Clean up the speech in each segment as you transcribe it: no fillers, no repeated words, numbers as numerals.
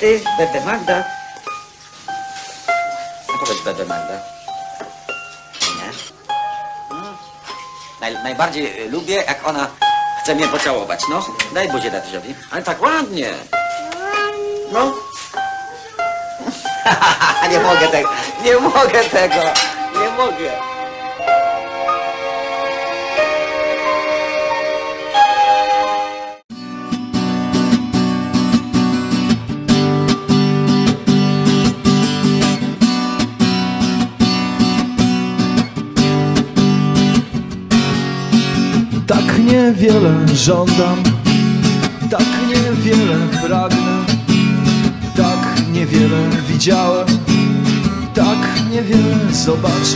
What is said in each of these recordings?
ty, Bebe Magda. No powiedz Bebe Magda. Nie? Najbardziej lubię, jak ona chce mnie pocałować, no. Daj buzię tatusiowi. Ale tak ładnie. No. Nie mogę tego, nie mogę tego, nie mogę. Tak niewiele żądam, tak niewiele pragnę, tak niewiele widziałem, tak niewiele zobaczę,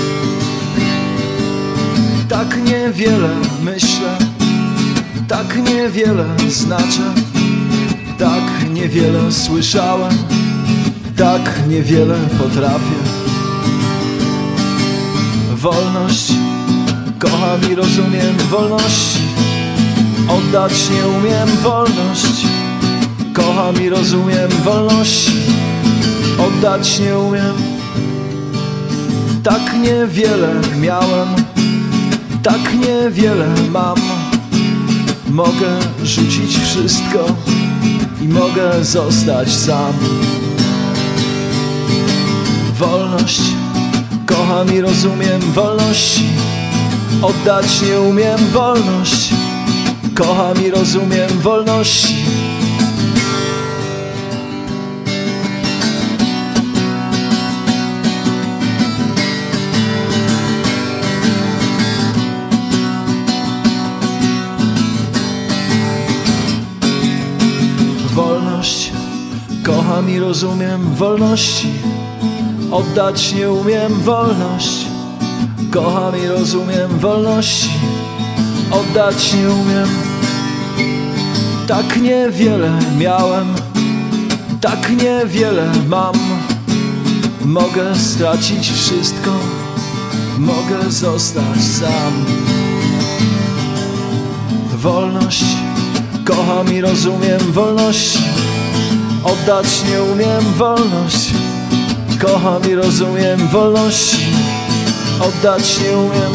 tak niewiele myślę, tak niewiele znaczę, tak niewiele słyszałem, tak niewiele potrafię. Wolność kocham i rozumiem, wolności oddać nie umiem, wolność kocham i rozumiem, wolności oddać nie umiem. Tak niewiele miałem, tak niewiele mam. Mogę rzucić wszystko i mogę zostać sam. Wolność kocham i rozumiem, wolności oddać nie umiem, wolność kocham i rozumiem, wolności. Wolność kocham i rozumiem, wolności oddać nie umiem, wolność kocham i rozumiem, wolności oddać nie umiem. Tak niewiele miałem, tak niewiele mam. Mogę stracić wszystko, mogę zostać sam. Wolność kocham i rozumiem, wolności oddać nie umiem, wolność kocham i rozumiem, wolności oddać nie umiem.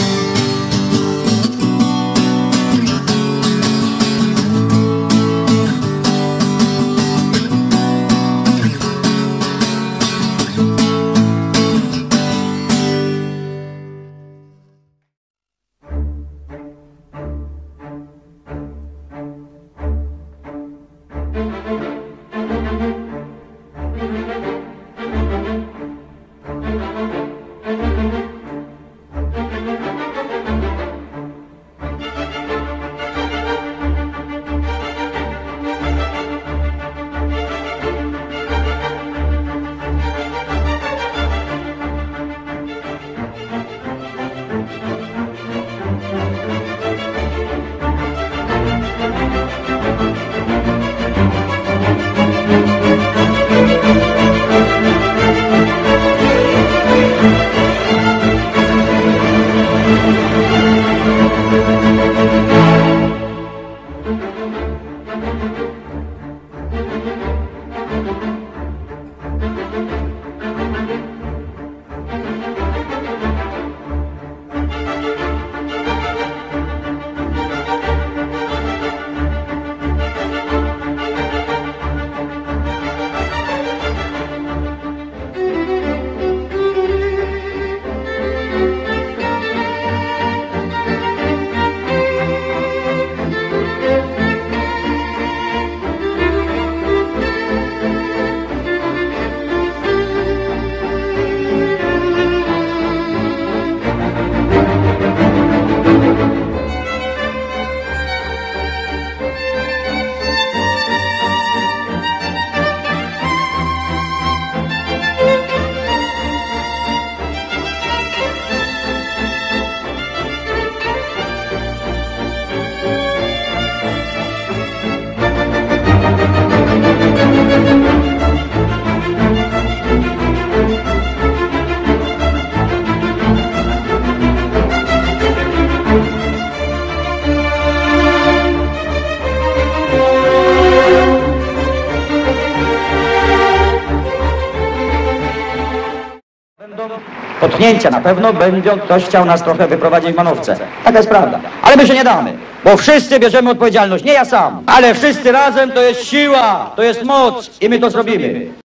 kopnięcia. Na pewno będzie ktoś chciał nas trochę wyprowadzić w manowce. Taka jest prawda. Ale my się nie damy, bo wszyscy bierzemy odpowiedzialność. Nie ja sam, ale wszyscy razem to jest siła, to jest moc i my to zrobimy.